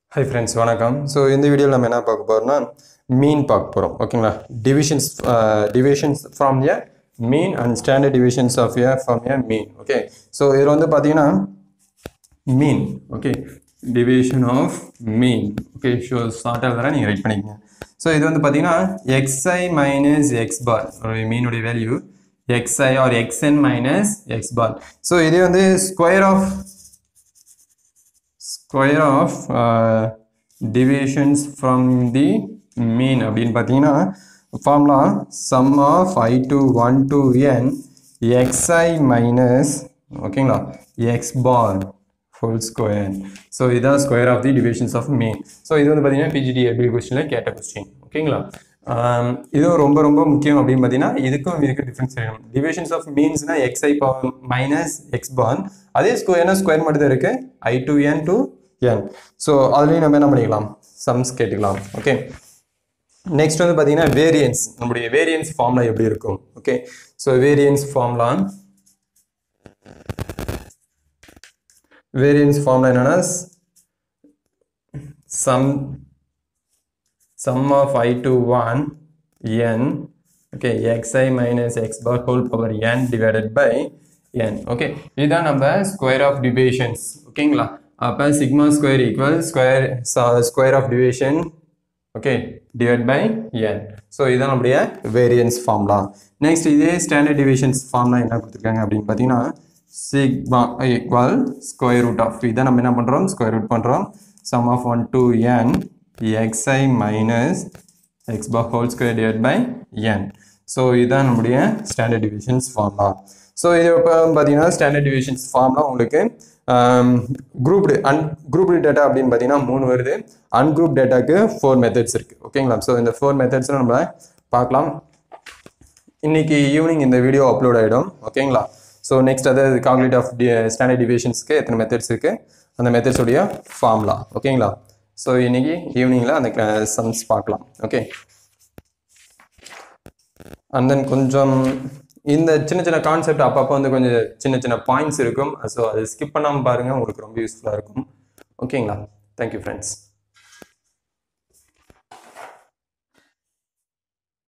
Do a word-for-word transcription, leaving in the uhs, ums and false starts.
Hi friends, வணக்கம். So இந்த வீடியோல நம்ம என்ன பார்க்க போறோம்னா mean பார்க்க போறோம். ஓகேங்களா? Divisions uh, divisions from a mean and standard deviations of a from a mean. Okay. So இதுல வந்து பாத்தீங்கன்னா mean. Okay. Deviation of mean. Okay. So start ஆகுறதா நீங்க ரைட் பண்ணிக்கங்க. So இது வந்து பாத்தீங்கன்னா xi minus x bar mean உடைய value xi or xn minus x bar. So இது வந்து square of square of uh, deviations from the mean அப்படினு பாத்தீங்கன்னா formula sum of I to one to n xi minus ஓகேங்களா x bar whole square. So இதான் square of the deviations of mean. So இது வந்து பாத்தீங்கன்னா P G D ability questionல கேட்ட question. ஓகேங்களா இது ரொம்ப ரொம்ப முக்கியம் அப்படினு பாத்தீங்கன்னா இதுக்கும் இதுக்கு டிஃபரன்ஸ் தெரியும். Deviations of meansனா xi minus x bar அதே ஸ்கொயர்னா ஸ்கொயர் மட்டும் தான் இருக்கு I to n to n. So அதுலயும் நம்ம என்ன பண்ணிக்கலாம் sums கேட்டுக்கலாம். ஓகே நெக்ஸ்ட் வந்து பாத்தீங்கன்னா வேரியன்ஸ் நம்மளுடைய வேரியன்ஸ் ஃபார்முலா எப்படி இருக்கும். Okay so variance formula variance formula என்னன்னா sum sum of I to one n okay xi minus x bar whole power n divided by n. okay இதுதான் நம்ம square of deviations. ஓகேங்களா அப்ப sigma square equals square square of deviation okay divided by n. so இதான் நம்மளுடைய variance formula. next இதே standard deviations formula என்ன கொடுத்திருக்காங்க அப்படினு பாத்தீங்கன்னா sigma equal square root of இத நம்ம என்ன பண்றோம் square root பண்றோம் sum of one to n xi minus x bar whole square divided by n. so இதான் நம்மளுடைய standard deviations formula. so இது இப்ப பாத்தீங்கன்னா standard deviations formula உங்களுக்கு grouped ungrouped data அப்படினு பாத்தீங்கன்னா மூணு வருது ungrouped dataக்கு four methods இருக்கு. ஓகேங்களா சோ இந்த four methods நம்ம பார்க்கலாம். இன்னைக்கு ஈவினிங் இந்த வீடியோ அப்லோட் ஆயிடும். ஓகேங்களா சோ நெக்ஸ்ட் அத கால்குலேட் ஆஃப் ஸ்டாண்டர்ட் டிவியேஷன்ஸ்க்கு எத்தனை மெத்தட்ஸ் இருக்கு அந்த மெத்தட்ஸ் உடைய ஃபார்முலா. ஓகேங்களா சோ இன்னைக்கு ஈவினிங்ல அந்த சம்ஸ் பார்க்கலாம். ஓகே and then கொஞ்சம் இந்த சின்ன சின்ன கான்செப்ட் அப்பப்போ வந்து கொஞ்சம் சின்ன சின்ன பாயிண்ட்ஸ் இருக்கும். ஸோ அதை ஸ்கிப் பண்ணாமல் பாருங்கள் உங்களுக்கு ரொம்ப யூஸ்ஃபுல்லாக இருக்கும். ஓகேங்களா தேங்க்யூ ஃப்ரெண்ட்ஸ்.